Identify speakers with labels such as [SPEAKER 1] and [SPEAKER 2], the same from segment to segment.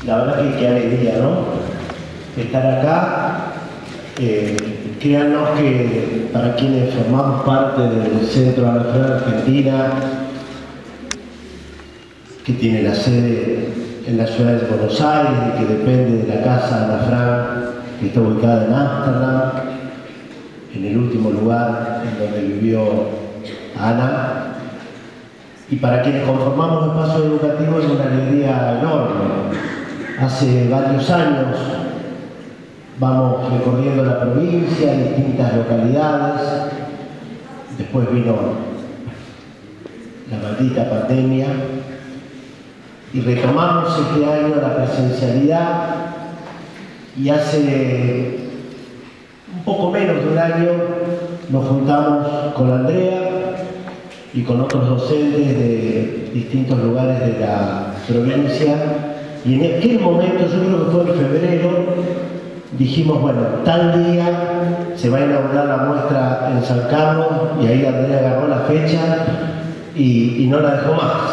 [SPEAKER 1] La verdad que qué alegría, ¿no? Estar acá. Créanos que para quienes formamos parte del Centro Ana Fran Argentina, que tiene la sede en la ciudad de Buenos Aires y que depende de la Casa Ana Fran, que está ubicada en Ámsterdam, en el último lugar en donde vivió Ana. Y para quienes conformamos espacios educativos es una alegría enorme. Hace varios años vamos recorriendo la provincia, distintas localidades. Después vino la maldita pandemia y retomamos este año la presencialidad, y hace un poco menos de un año nos juntamos con Andrea y con otros docentes de distintos lugares de la provincia, y en aquel momento, yo creo que fue en febrero, dijimos, bueno, tal día se va a inaugurar la muestra en San Carlos, y ahí Andrea agarró la fecha y no la dejó más.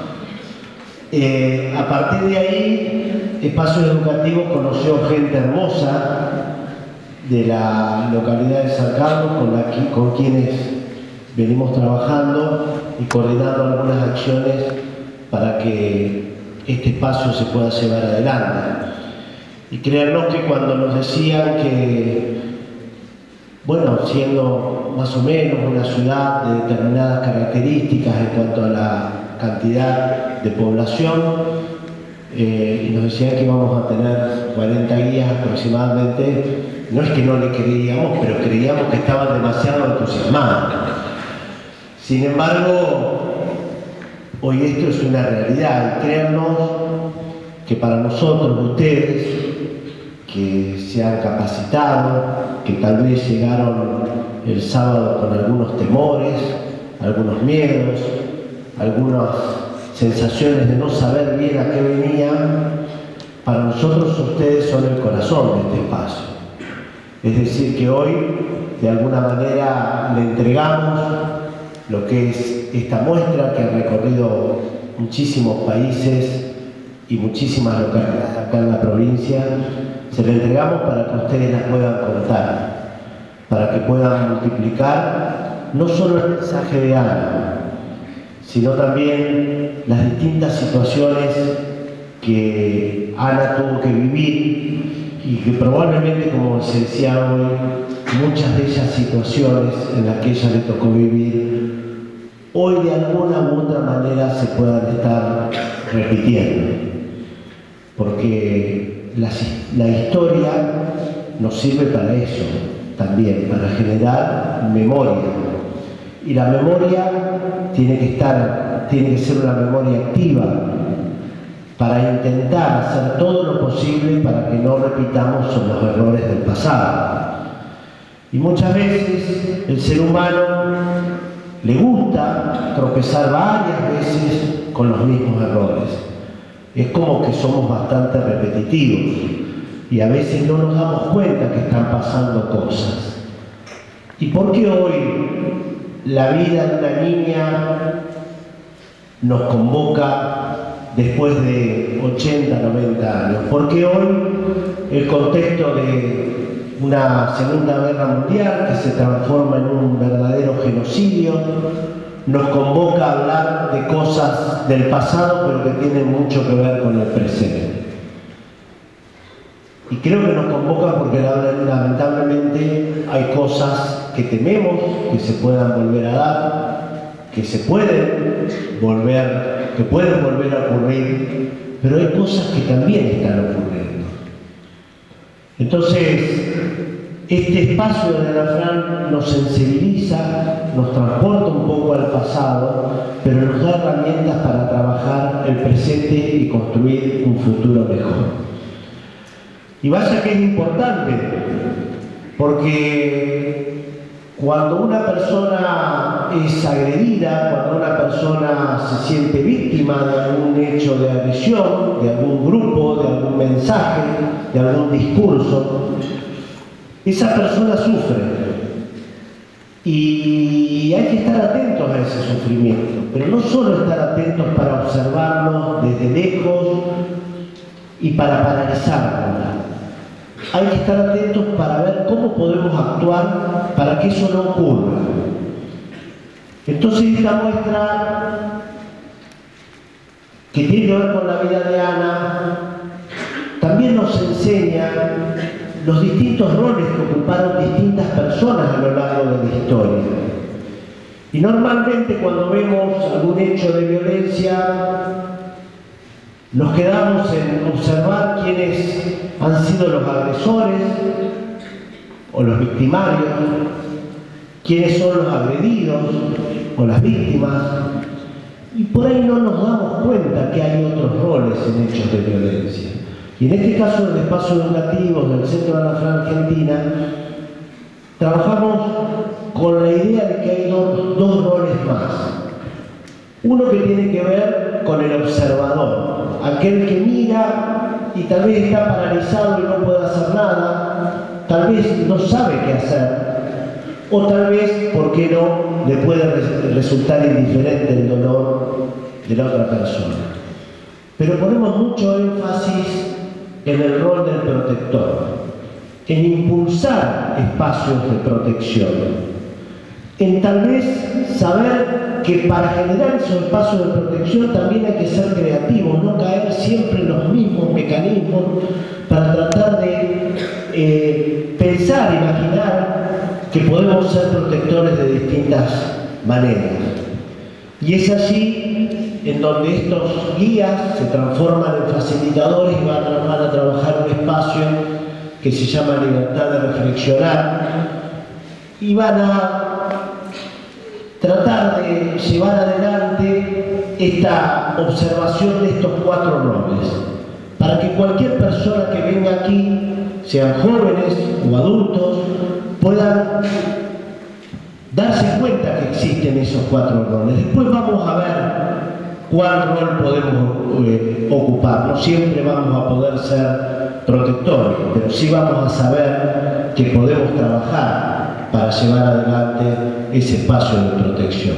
[SPEAKER 1] A partir de ahí, Espacios Educativos conoció gente hermosa de la localidad de San Carlos, con quienes venimos trabajando y coordinando algunas acciones para que este espacio se pueda llevar adelante. Y créanos que cuando nos decían que, bueno, siendo más o menos una ciudad de determinadas características en cuanto a la cantidad de población, y nos decían que íbamos a tener 40 guías aproximadamente, no es que no le creíamos, pero creíamos que estaban demasiado entusiasmados. Sin embargo, hoy esto es una realidad, y créanos que para nosotros, ustedes, que se han capacitado, que tal vez llegaron el sábado con algunos temores, algunos miedos, algunas sensaciones de no saber bien a qué venían, para nosotros ustedes son el corazón de este espacio. Es decir, que hoy, de alguna manera, le entregamos lo que es esta muestra que ha recorrido muchísimos países y muchísimas localidades acá en la provincia. Se la entregamos para que ustedes la puedan contar, para que puedan multiplicar no solo el mensaje de Ana, sino también las distintas situaciones que Ana tuvo que vivir, y que probablemente, como se decía hoy, muchas de esas situaciones en las que ella le tocó vivir, hoy de alguna u otra manera se puedan estar repitiendo. Porque la historia nos sirve para eso también, para generar memoria. Y la memoria tiene que ser una memoria activa, para intentar hacer todo lo posible para que no repitamos los errores del pasado. Y muchas veces el ser humano le gusta tropezar varias veces con los mismos errores. Es como que somos bastante repetitivos y a veces no nos damos cuenta que están pasando cosas. ¿Y por qué hoy la vida de una niña nos convoca después de 80, 90 años? ¿Por qué hoy el contexto de una Segunda Guerra Mundial que se transforma en un verdadero genocidio nos convoca a hablar de cosas del pasado, pero que tienen mucho que ver con el presente? Y creo que nos convoca porque lamentablemente hay cosas que tememos que se puedan volver a dar, que pueden volver a ocurrir, pero hay cosas que también están ocurriendo. Entonces, este espacio de Ana Fran nos sensibiliza, nos transporta un poco al pasado, pero nos da herramientas para trabajar el presente y construir un futuro mejor. Y vaya que es importante, porque cuando una persona es agredida, cuando una persona se siente víctima de algún hecho de agresión, de algún grupo, de algún mensaje, de algún discurso, esa persona sufre. Y hay que estar atentos a ese sufrimiento, pero no solo estar atentos para observarlo desde lejos y para paralizarla. Hay que estar atentos para ver cómo podemos actuar para que eso no ocurra. Entonces esta muestra, que tiene que ver con la vida de Ana, también nos enseña los distintos roles que ocuparon distintas personas a lo largo de la historia. Y normalmente cuando vemos algún hecho de violencia, nos quedamos en observar quiénes han sido los agresores o los victimarios, quiénes son los agredidos o las víctimas, y por ahí no nos damos cuenta que hay otros roles en hechos de violencia. Y en este caso del espacio educativo del Centro Ana Frank Argentina, trabajamos con la idea de que hay dos roles más. Uno que tiene que ver con el observador, aquel que mira y tal vez está paralizado y no puede hacer nada, tal vez no sabe qué hacer, o tal vez, ¿por qué no?, le puede resultar indiferente el dolor de la otra persona. Pero ponemos mucho énfasis en el rol del protector, en impulsar espacios de protección, en tal vez saber que para generar esos espacios de protección también hay que ser creativos, no caer siempre en los mismos mecanismos para tratar de pensar, imaginar que podemos ser protectores de distintas maneras. Y es allí en donde estos guías se transforman en facilitadores y van a trabajar un espacio que se llama libertad de reflexionar y van a tratar de llevar adelante esta observación de estos 4 roles, para que cualquier persona que venga aquí, sean jóvenes o adultos, puedan darse cuenta que existen esos 4 roles. Después vamos a ver cuál rol podemos ocupar. No siempre vamos a poder ser protectores, pero sí vamos a saber que podemos trabajar para llevar adelante ese espacio de protección.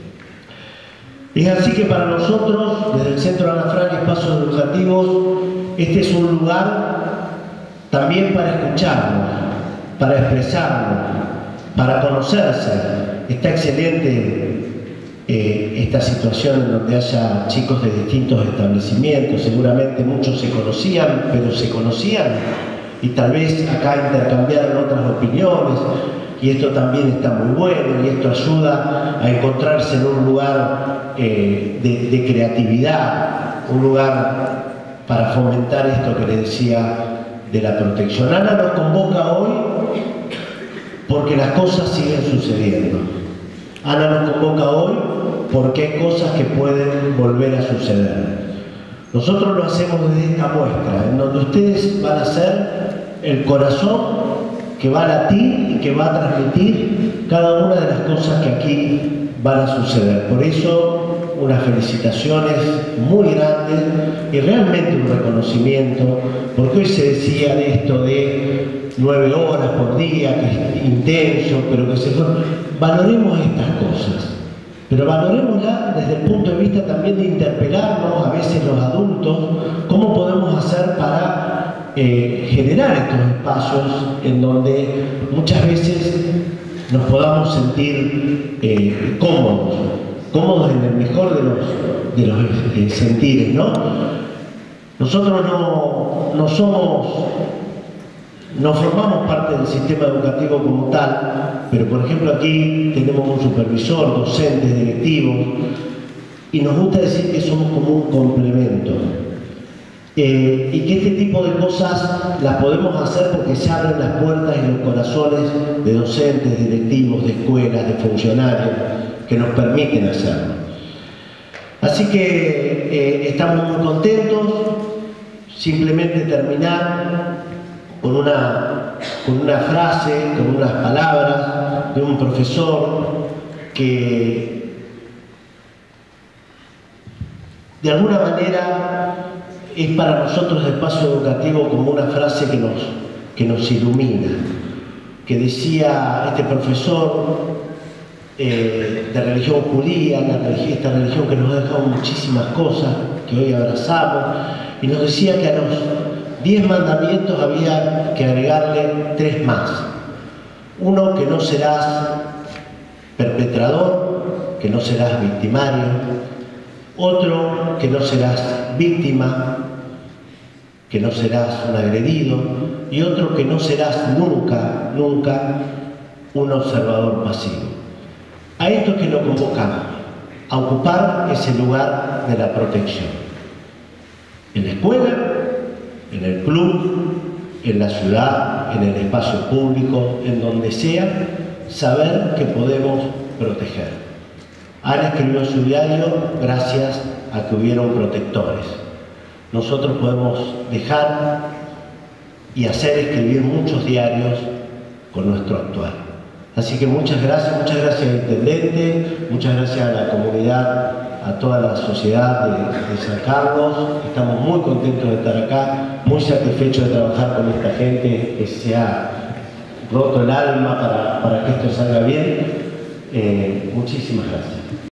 [SPEAKER 1] Es así que para nosotros, desde el Centro Ana Frank Espacios Educativos, este es un lugar también para escucharnos, para expresarnos, para conocerse. Está excelente esta situación en donde haya chicos de distintos establecimientos. Seguramente muchos se conocían, pero se conocían y tal vez acá intercambiaron otras opiniones, y esto también está muy bueno, y esto ayuda a encontrarse en un lugar de creatividad, un lugar para fomentar esto que les decía de la protección. Ana nos convoca hoy porque las cosas siguen sucediendo. Ana nos convoca hoy porque hay cosas que pueden volver a suceder. Nosotros lo hacemos desde esta muestra, en donde ustedes van a ser el corazón que va a latir y que va a transmitir cada una de las cosas que aquí van a suceder. Por eso, unas felicitaciones muy grandes y realmente un reconocimiento, porque hoy se decía de esto de 9 horas por día, que es intenso, pero que se fue. Valoremos estas cosas, pero valorémoslas desde el punto de vista también de interpelarnos, a veces los adultos, cómo podemos hacer para generar estos espacios en donde muchas veces nos podamos sentir cómodos en el mejor de los sentires, ¿no? Nosotros no formamos parte del sistema educativo como tal, pero por ejemplo aquí tenemos un supervisor, docentes, directivos, y nos gusta decir que somos como un complemento. Y que este tipo de cosas las podemos hacer porque se abren las puertas y los corazones de docentes, directivos, de escuelas, de funcionarios, que nos permiten hacerlo. Así que estamos muy contentos. Simplemente terminar con una frase, con unas palabras de un profesor que de alguna manera es para nosotros el espacio educativo como una frase que nos ilumina, que decía este profesor de religión judía, esta religión que nos ha dejado muchísimas cosas que hoy abrazamos, y nos decía que a los 10 mandamientos había que agregarle 3 más. Uno, que no serás perpetrador, que no serás victimario. Otro, que no serás víctima, que no serás un agredido. Y otro, que no serás nunca, nunca un observador pasivo. A esto que nos convocamos, a ocupar ese lugar de la protección. En la escuela, en el club, en la ciudad, en el espacio público, en donde sea, saber que podemos proteger. Ana escribió su diario gracias a que hubieron protectores. Nosotros podemos dejar y hacer escribir muchos diarios con nuestro actuar. Así que muchas gracias al intendente, muchas gracias a la comunidad, a toda la sociedad de San Carlos. Estamos muy contentos de estar acá, muy satisfechos de trabajar con esta gente que se ha roto el alma para que esto salga bien. Muchísimas gracias.